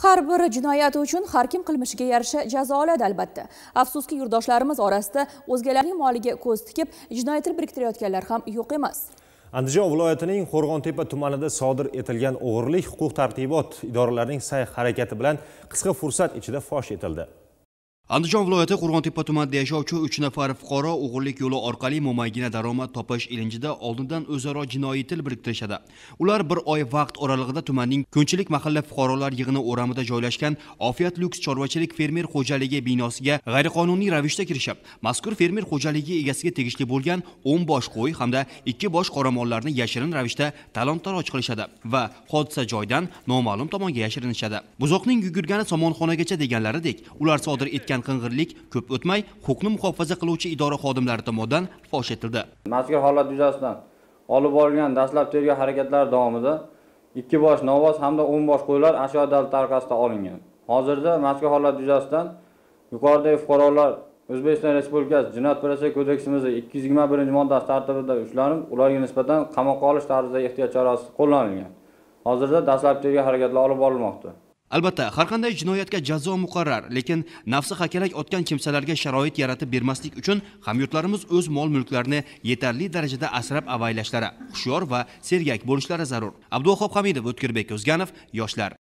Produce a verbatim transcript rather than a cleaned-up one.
Har bir jinoyat uchun har kim qilmishiga yarasha jazo oladi albatta. Afsuski, yurtdoshlarimiz orasida o'zgalarning moliga ko'z tikib, jinoyatni biriktirayotganlar ham yo'q emas. Andijon viloyatining Qo'rg'ontepa tumanida sodir etilgan o'g'irlik huquq-tartibot idoralarining sa'y-harakati bilan qisqa fursat ichida fosh etildi. Andijon viloyati Qo'rg'ontepa tumanida yashovchi uch nafar fuqaro o'g'irlik yo'li orqali mo'maygina daromad topish ilinjida oldindan o'zaro jinoiy til biriktirishadi. Ular bir oy vaqt oralig'ida tumanning Ko'nchilik mahalla fuqarolar yig'ini o'ramida joylashgan Ofiyat Luks chorvachilik fermer xo'jaligi binosiga g'ayriqonuniy ravishda kirishib, mazkur fermer xo'jaligi egasiga tegishli bo'lgan o'n bosh qo'y hamda ikki bosh qoramollarni yashirin ravishda talon-taroj qilishadi va hodisa joyidan noma'lum tomonga yashirinishadi. Buzoqning yugurgani somonxonagacha deganlaridek, ular sodir etgan qing'irlik ko'p o'tmay huquqni muhofaza qiluvchi idora xodimlari tomonidan fosh etildi. Mazkur holat yuzasidan olib borilgan dastlab tergov harakatlari davomida ikki bosh novvoz hamda o'n bosh qo'ylar ashyo dalil tariqasida olingan. Hozirda mazkur holat yuzasidan yuqoridagi fuqarolar O'zbekiston Respublikasi Jinoyat protsessual kodeksimizning ikki yuz yigirma birinchi moddasi tartibida ushlanib, ularga nisbatan qamoqqa olish tarzidagi ehtiyot chorasi qo'llanilgan. Hozirda dastlab tergov harakatlari olib borilmoqda. Albatta, har qanday jinoyatga jazo muqarrar, lekin nafsi hakalak otgan kimsalarga sharoit yaratib bermaslik uchun hamyurtlarimiz o'z mol-mulklarini yetarli darajada asrab-avaylashlari, hushyor va sergak bo'lishlari zarur. Abduvahhab Hamidov, O'tkirbek O'zganov, Yoshlar.